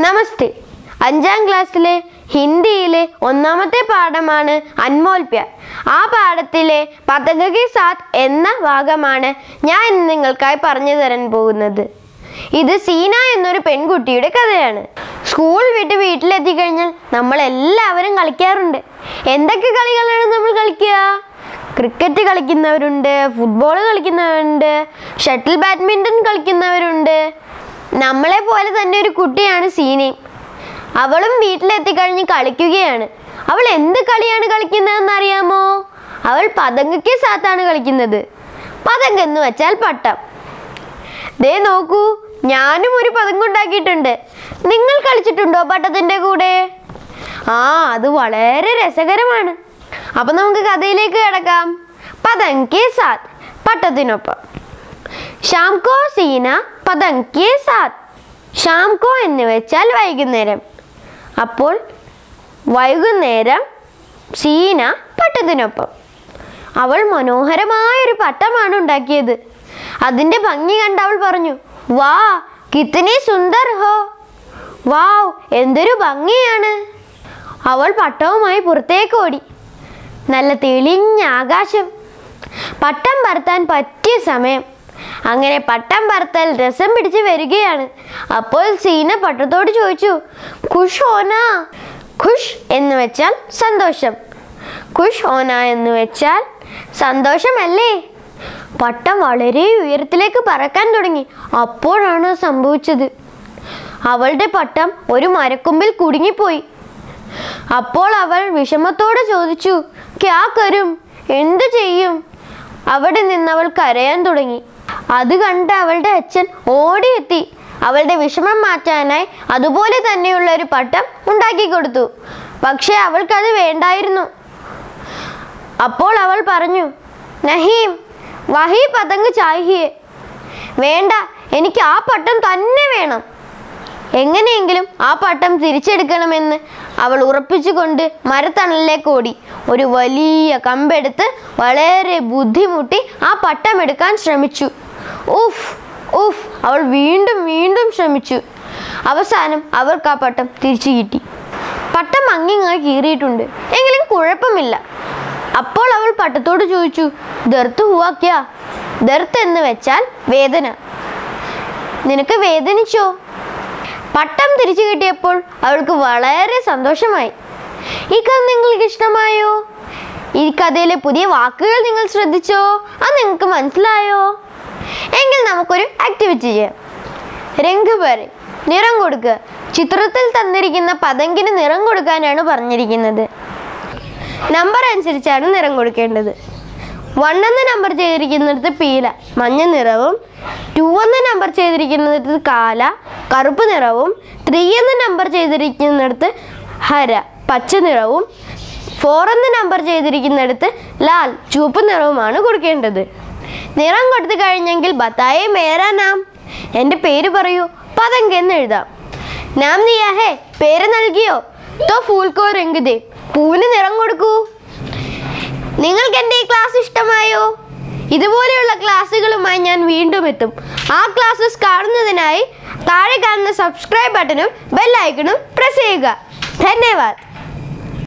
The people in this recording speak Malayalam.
നമസ്തേ. 5ാം ക്ലാസ്സിലെ ഹിന്ദിയിലെ ഒന്നാമത്തെ പാഠമാണ് അൻമോൽ പ്യാർ. ആ പാഠത്തിലെ പതംഗ് കെ സാത്ത് എന്ന ഭാഗമാണ് ഞാൻ ഇന്ന് നിങ്ങൾക്കായി പറഞ്ഞു തരാൻ പോകുന്നത്. ഇത് സീന എന്നൊരു പെൺകുട്ടിയുടെ കഥയാണ്. സ്കൂൾ വിട്ട് വീട്ടിലെത്തിക്കഴിഞ്ഞാൽ നമ്മളെല്ലാവരും കളിക്കാറുണ്ട്. എന്തൊക്കെ കളികളാണ് നമ്മൾ കളിക്കുക? ക്രിക്കറ്റ് കളിക്കുന്നവരുണ്ട്, ഫുട്ബോൾ കളിക്കുന്നവരുണ്ട്, ഷട്ടിൽ ബാഡ്മിൻ്റൺ കളിക്കുന്നവരുണ്ട്. നമ്മളെ പോലെ തന്നെ ഒരു കുട്ടിയാണ് സീനയും. അവളും വീട്ടിലെത്തിക്കഴിഞ്ഞ് കളിക്കുകയാണ്. അവൾ എന്ത് കളിയാണ് കളിക്കുന്നതെന്ന് അറിയാമോ? അവൾ പതംഗ് കെ സാത്താണ് കളിക്കുന്നത്. പതംഗ് എന്ന് വെച്ചാൽ പട്ടം. ദേ നോക്കൂ, ഞാനും ഒരു പതംഗ് ഉണ്ടാക്കിയിട്ടുണ്ട്. നിങ്ങൾ കളിച്ചിട്ടുണ്ടോ പട്ടത്തിൻ്റെ കൂടെ? അത് വളരെ രസകരമാണ്. അപ്പം നമുക്ക് കഥയിലേക്ക് കിടക്കാം. പതംഗ് കെ സാത്ത്, പട്ടത്തിനൊപ്പം. ഷാം കോ സീന പതംഗ് കെ സാത്ത്. ഷാം കോ എന്ന് വെച്ചാൽ വൈകുന്നേരം. അപ്പോൾ വൈകുന്നേരം സീന പട്ടത്തിനൊപ്പം. അവൾ മനോഹരമായൊരു പട്ടമാണ് ഉണ്ടാക്കിയത്. അതിൻ്റെ ഭംഗി കണ്ട് അവൾ പറഞ്ഞു, വാ കിത്തനി സുന്ദർ ഹോ. വാവ്, എന്തൊരു ഭംഗിയാണ്. അവൾ പട്ടവുമായി പുറത്തേക്ക് ഓടി. നല്ല തെളിഞ്ഞ ആകാശം, പട്ടം പറത്താൻ പറ്റിയ സമയം. അങ്ങനെ പട്ടം പറത്തൽ രസം പിടിച്ച് വരികയാണ്. അപ്പോൾ സീന പട്ടത്തോട് ചോദിച്ചു, ഖുഷ് ഹോന. ഖുഷ് എന്ന് വെച്ചാൽ സന്തോഷം, ഖുഷ് ഹോന എന്ന് വെച്ചാൽ സന്തോഷമല്ലേ? പട്ടം വളരെ ഉയരത്തിലേക്ക് പറക്കാൻ തുടങ്ങി. അപ്പോഴാണ് സംഭവിച്ചത്. അവളുടെ പട്ടം ഒരു മരക്കൊമ്പിൽ കുടുങ്ങിപ്പോയി. അപ്പോൾ അവൾ വിഷമത്തോടെ ചോദിച്ചു, ക്യാ കരും, എന്തു ചെയ്യും? അവിടെ നിന്നവൾ കരയാൻ തുടങ്ങി. അത് കണ്ട് അവളുടെ അച്ഛൻ ഓടിയെത്തി. അവളുടെ വിഷമം മാറ്റാനായി അതുപോലെ തന്നെയുള്ള ഒരു പട്ടം ഉണ്ടാക്കി കൊടുത്തു. പക്ഷെ അവൾക്കത് വേണ്ടായിരുന്നു. അപ്പോൾ അവൾ പറഞ്ഞു, നഹീം വഹി പതംഗ് ചാഹിയേ. വേണ്ട, എനിക്ക് ആ പട്ടം തന്നെ വേണം. എങ്ങനെയെങ്കിലും ആ പട്ടം തിരിച്ചെടുക്കണമെന്ന് അവൾ ഉറപ്പിച്ചുകൊണ്ട് മരത്തണലിലേക്ക് ഓടി. ഒരു വലിയ കമ്പെടുത്ത് വളരെ ബുദ്ധിമുട്ടി ആ പട്ടം എടുക്കാൻ ശ്രമിച്ചു. ഉഫ് ഉഫ്, അവൾ വീണ്ടും വീണ്ടും ശ്രമിച്ചു. അവസാനം അവൾക്ക് ആ പട്ടം തിരിച്ചു കിട്ടി. പട്ടം അങ്ങിങ്ങായി കീറിയിട്ടുണ്ട്, എങ്കിലും കുഴപ്പമില്ല. അപ്പോൾ അവൾ പട്ടത്തോട് ചോദിച്ചു, ദർത്ത് ഹുവാ ക്യാ? ദർത്ത് എന്ന് വെച്ചാൽ വേദന. നിനക്ക് വേദനിച്ചോ? പട്ടം തിരിച്ചു കിട്ടിയപ്പോൾ അവൾക്ക് വളരെ സന്തോഷമായി. ഈ കഥ നിങ്ങൾക്ക് ഇഷ്ടമായോ? ഈ കഥയിലെ പുതിയ വാക്കുകൾ നിങ്ങൾ ശ്രദ്ധിച്ചോ? അത് നിങ്ങൾക്ക് മനസ്സിലായോ? എങ്കിൽ നമുക്കൊരു ആക്ടിവിറ്റി ചെയ്യാം. രംഗ് ഭരെ, നിറം കൊടുക്കുക. ചിത്രത്തിൽ തന്നിരിക്കുന്ന പതംഗിന് നിറം കൊടുക്കാനാണ് പറഞ്ഞിരിക്കുന്നത്. നമ്പർ അനുസരിച്ചാണ് നിറം കൊടുക്കേണ്ടത്. 1 എന്ന് നമ്പർ ചെയ്തിരിക്കുന്നിടത്ത് പീല, മഞ്ഞ നിറവും. 2 എന്ന് നമ്പർ ചെയ്തിരിക്കുന്നിടത്ത് കാല, കറുപ്പ് നിറവും. 3 എന്ന് നമ്പർ ചെയ്തിരിക്കുന്നിടത്ത് ഹര, പച്ച നിറവും. 4 എന്ന് നമ്പർ ചെയ്തിരിക്കുന്നിടത്ത് ലാൽ, ചുവപ്പ് നിറവുമാണ് കൊടുക്കേണ്ടത്. നിറം കൊടുത്തു കഴിഞ്ഞെങ്കിൽ ബത്തായേ മേരാ നാം, എൻ്റെ പേര് പറയൂ, പതംഗ് എന്ന് എഴുതാം. നാം ദിയാ ഹേ, പേര് നൽകിയോ? തോ ഫൂൽ കോ രംഗ് ദേ, പൂവിന് നിറം കൊടുക്കൂ. നിങ്ങൾക്ക് എൻ്റെ ഈ ക്ലാസ് ഇഷ്ടമായോ? ഇതുപോലെയുള്ള ക്ലാസ്സുകളുമായി ഞാൻ വീണ്ടും എത്തും. ആ ക്ലാസ്സസ് കാണുന്നതിനായി താഴെ കാണുന്ന സബ്സ്ക്രൈബ് ബട്ടണും ബെൽ ഐക്കണും പ്രസ് ചെയ്യുക. ധന്യവാദ്.